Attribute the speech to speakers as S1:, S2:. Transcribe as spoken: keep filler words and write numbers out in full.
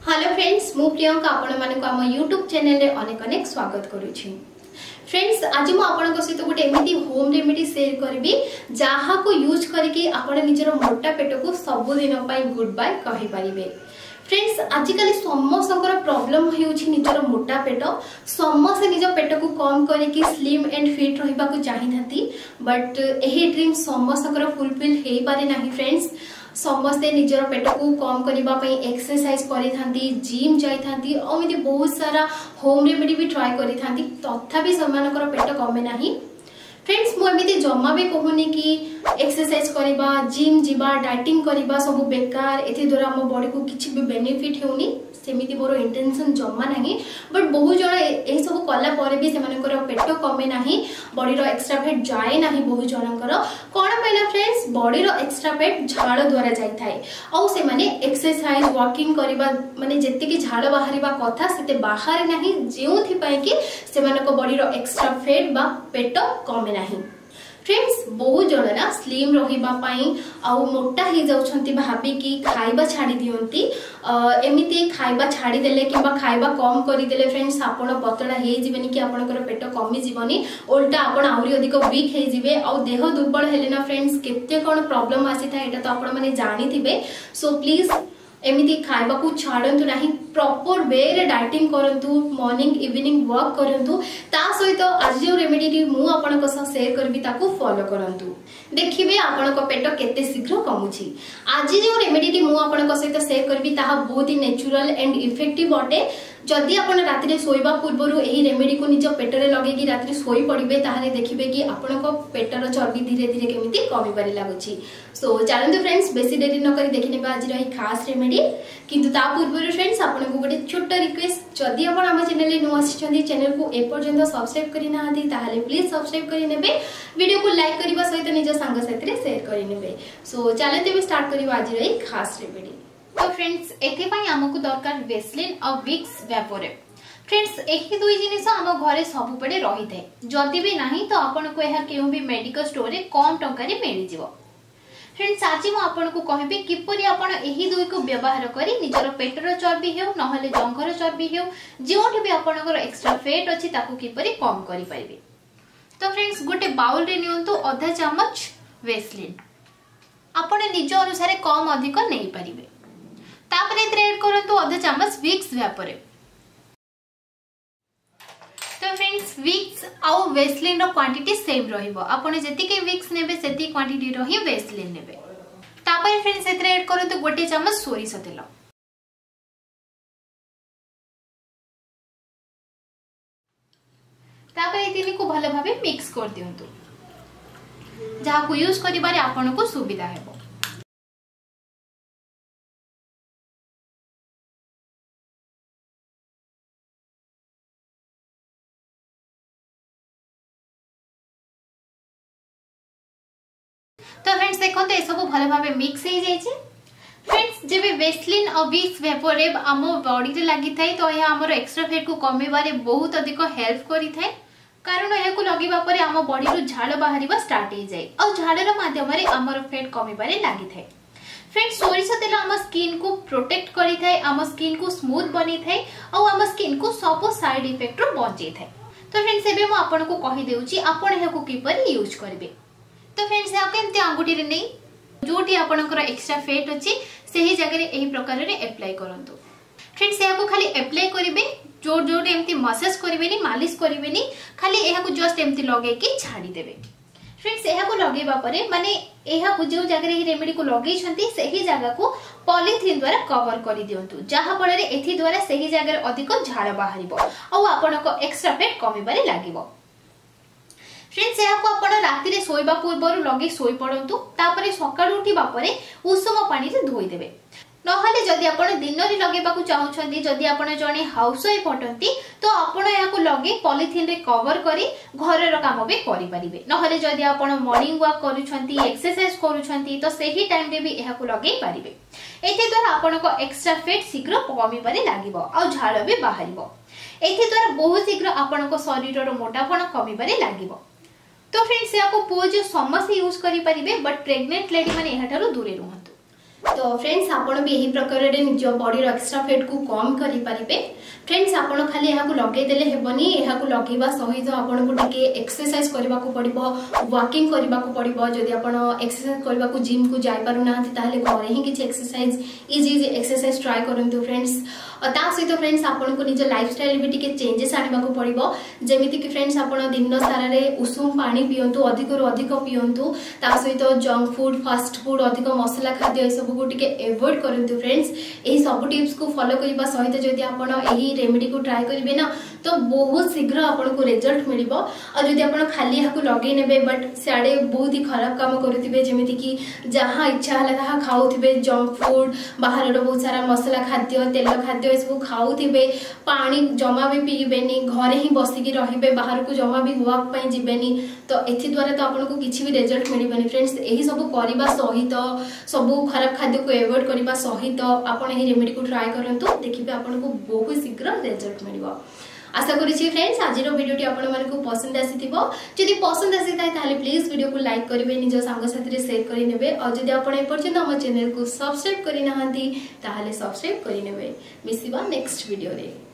S1: Hello friends, मु प्रियंका आपण मानक आम यूट्यूब चैनल रे अनेक अनेक स्वागत करूछि। फ्रेंड्स, आज मु आपन सहित गोटे एमिति होम रेमेडी शेयर करबी जहा को यूज करके आपण निजर मोटा पेट को सब दिन पई गुड बाय कहि परिबे। फ्रेंड्स, आजिकल समस्त प्रॉब्लम होउछि निजर मोटा पेट। समस्त निज पेट को कम करके स्लिम एंड फिट रहिबा को चाहिथाती, बट एही ड्रीम समस्त फुलफिल हेई पारे नाही। फ्रेंड्स, समस्ते निजर पेट को कम करने एक्सरसाइज करी, जिम जाई और बहुत सारा होम रेमेडी भी ट्राई करी, तथापि सेमानकर पेट कमे नाही। फ्रेंड्स, मुझे जमा भी कहूनी कि एक्सरसाइज करवा, जिम जीवा, डाइटिंग करवा सब बेकार, ए द्वारा आम बॉडी को किसी भी बेनिफिट होनी, सेमिति मोर इंटेंशन जमा नहीं। बट बहुत जन ए सब कला पर भी सेमानकर पेट कमे नाही, बॉडी रो एक्स्ट्रा फैट जाए नाही। बहुत जनकर कोन पहिला फ्रेंड्स, बॉडी रो एक्स्ट्रा फैट झाड़ द्वारा जाई थाए और से माने एक्सरसाइज वॉकिंग करबा माने जत्ते कि झाड़ बाहरिबा कथा सेते बाहर नाही, जेउथि पय कि सेमानक बॉडी रो एक्स्ट्रा फैट बा पेट कमे नाही। फ्रेंड्स, बहुत जन ना स्लिम रहिबा पई आउ मोटा ही जाउछंती भाबी कि खाइबा छाड़ी दियंती। एमिति खाइबा छाड़ी देले किबा खाइबा कम करी देले फ्रेंड्स आपण पतला हे जिवनी कि आपनकर पेट कमी जीवनी, उल्टा आपण आउरी अधिक वीक हे जिवे और देह दुर्बल हेले ना फ्रेंड्स केते कोन प्रॉब्लम आसी था एटा तो आपण माने जानि थिबे। सो प्लीज एमिति खाइबा को छाड़ंतु नाही, प्रॉपर वे रे डाइटिंग करंतु, मॉर्निंग इवनिंग वर्क करंतु। ता सहित आज जो रेमेडी मु आपनक सह शेयर करबी ताकू फॉलो करंतु, देखिबे आपनक पेट केते शीघ्र कमुछि। आज जो रेमेडी मु आपनक सहित शेयर करबी ताहा बहुत ही नेचुरल एंड इफेक्टिव अटे। जदि आपण राति रे सोइबा पूर्वरु एही रेमेडी को निज पेट रे लगे कि राति रे सोई पड़िबे, ताहाले देखिबे कि आपनक पेटर चर्बी धीरे धीरे केमिति कमी पारे लागुछि। सो चलंतु फ्रेंड्स, बेसी देरी न करी देखिनेबा आज रही खास रेमेडी। किंतु ता पूर्वरु फ्रेंड्स आपन को गोटे छोट रिक्वेस्ट, जदि आपण हम चैनल रे नु आछिछंती, चैनल को ए पर्यंत सब्सक्राइब करि नाहंती ताहाले प्लीज सब्सक्राइब करि नेबे, वीडियो को लाइक करबा सहित निज संग साथी रे शेयर करि नेबे। सो चलंतु स्टार्ट करिबा आज रही खास रेमेडी। तो फ्रेंड्स, एथि पई हमकु दरकार वेस्लिन और विक्स वेपोरेट। फ्रेंड्स, एही दुई जिनिस हम घरे सब पड़े रही थे, जदि भी नहीं तो आपन को यह केउ भी मेडिकल स्टोर रे कम टंका रे मिल जिवो। फ्रेंड्स, आज मु आपन को कहबी किपरि आपन एही दुई को व्यवहार करी निजर पेटर चर्बी हेउ नहले जंघर चर्बी हेउ जेउठी भी आपनकर एक्स्ट्रा फैट अछि ताकू किपरि कम करि परिबे। तो फ्रेंड्स, गोटे बाउल रे नियंतु आधा चम्मच वेस्लिन, आपन निज अनुसार कम अधिक नै परिबे। तापर एथरे ऐड करंतु आधा चम्मच विक्स वेपोरेट। तो फ्रेंड्स, विक्स आउ वेस्लिन रो क्वांटिटी सेम रहिबो, आपण जति के विक्स नेबे सेति क्वांटिटी रो ही वेस्लिन नेबे। तापर फ्रेंड्स एथरे ऐड करंतु गोटे चम्मच सोरिष तेल। तापर ए तीन को भलो भाबे मिक्स कर दियंतु, जहा को यूज करिबारे आपण को सुविधा हेबो। तो फ्रेंड्स देखो तो सब भले भाबे मिक्स हो जाइए। फ्रेंड्स, जेबे वेस्लिन और विक्स वेपोरेट आम बॉडी रे लागि थाए तो यह हमर एक्स्ट्रा फैट को कमेबारे बहुत अधिक हेल्प करि थाए, कारण यह को लगिबा परे आम बॉडी रो झाड़ बाहरिबा स्टार्ट हो जाए और झाड़र माध्यम रे हमर फैट कमेबारे लागि थाए। फ्रेंड्स, सोरिष तेल आम स्किन को प्रोटेक्ट करि थाए, आम स्किन को स्मूथ बनी थाए और आम स्किन को सब साइड इफेक्ट रो बचै थाए। तो फ्रेंड्स, एबे मु आपन को कहि देउची आपन यह को किपर यूज करबे। तो फ्रेंड्स, या केमते अंगुठी रे नै जोटी आपनकर एक्स्ट्रा फैट अछि सेही जगह रे एही प्रकार रे अप्लाई करंतु। फ्रेंड्स, या को खाली अप्लाई करिवे, जोर जोर एमती मसाज करिवेनी, मालिश करिवेनी, खाली एहा को जस्ट एमती लगे कि छाडी देबे। फ्रेंड्स, एहा को लगेबा परे माने एहा को जो जगह रे रेमेडी को लगेई छंती सेही जगह को पॉलिथिन द्वारा कवर करि दियंतु, जहा फल रे एथि द्वारा सेही जगह रे अधिक झाड़ बाहरिबो और आपनको एक्स्ट्रा फैट कमिबारे लागिबो। फ्रेंड्स, यह को आपण राति रे सोइबा पूर्वरु लगे सोई पड़ंतु, तापरे सकाळु उठिबा परे उषम पानी रे धोई देबे। नहले जदि आपण दिन रे लगेबा को चाहुछंती, जदि आपण जणे हाउस वाइफ पटंती तो आपण या को लगे पॉलिथिन रे कवर करी घर रो काम बे करि परिबे। नहले जदि आपण मॉर्निंग वॉक करूछंती, एक्सरसाइज करूछंती तो सेही टाइम रे भी यह को लगे परिबे। एथे द्वारा आपण को एक्स्ट्रा फैट शीघ्र कमी पारे लागिबो और झाड़ भी बाहरिबो। एथे द्वारा बहुत शीघ्र आपण को शरीर रो मोटापन कमी पारे लागिबो। तो फ्रेंड्स, या को पुओ जो समस्त यूज करि परिबे, बट प्रेग्नेंट लेडी माने एहा थारु दूरे रहंतु। तो फ्रेंड्स आपण भी यही प्रकार रे निज बॉडी रो एक्स्ट्रा फैट को कम करि परिबे। फ्रेंड्स आपण खाली यहाँ को लगे देले हेबनी, यहाँ को लगेबा सहित आपण को टिके एक्सरसाइज करबा को पड़िबो, वॉकिंग करबा को पड़िबो। जदि आपण एक्सरसाइज करबा को जिम को जाय पारु ना ताले घरे ही किछ exercise easy easy exercise try करंतु फ्रेंड्स। और ता सहित फ्रेंड्स आपण को निज लाइफस्टाइल भी टिके चेंजेस आनिबा को पड़िबो। जेमिति कि फ्रेंड्स आपण दिन सारा रे उषुम पानी पियंतु, अधिक रु अधिक पियंतु। ता सहित जंक फूड, फास्ट फूड, अधिक मसला खाद्य ए सब को टिके अवॉइड करंतु फ्रेंड्स। एही सब टिप्स को फॉलो करबा सहित जदि आपण एही रेमेडी को ट्राई करिवे ना तो बहुत शीघ्र आपण को रिजल्ट मिलिबो। और जदि आपण खाली यहाँ को लगे नेबे बट सियाड़े बहुत ही खराब काम करुथिबे, जेमिति कि जहाँ इच्छा हला ताहा खाउथिबे, जंक फूड, बाहर रो बहुत सारा मसला खाद्य, तेल खाद्य ए सब खाउथिबे, पानी जमा भी पीबेनी, घरे ही बसिकी रहिबे, बाहर को जमा भी वॉक पई जिबेनी। तो एथि द्वारा तो आपण को किछि भी रिजल्ट मिलिबनी फ्रेंड्स। एही सब करबा सहित सब खराब खाद्य को अवॉइड करबा सहित आपण एही रेमेडी को ट्राई करंतु, देखिबे आपण को बहुत शीघ्र रिजल्ट मिलिबो। आशा करी फ्रेंड्स आज भिडियो आपण मन को पसंद आसीथिबो। जदि पसंद आसी थाए ताले प्लीज वीडियो को लाइक करिवे, निज संग साथी रे शेयर करि नेबे। और जदि आपण एपर्यंत हम चैनल को सब्सक्राइब करि नाहंती ताले सब्सक्राइब करि नेबे। मिसिबा नेक्स्ट वीडियो रे।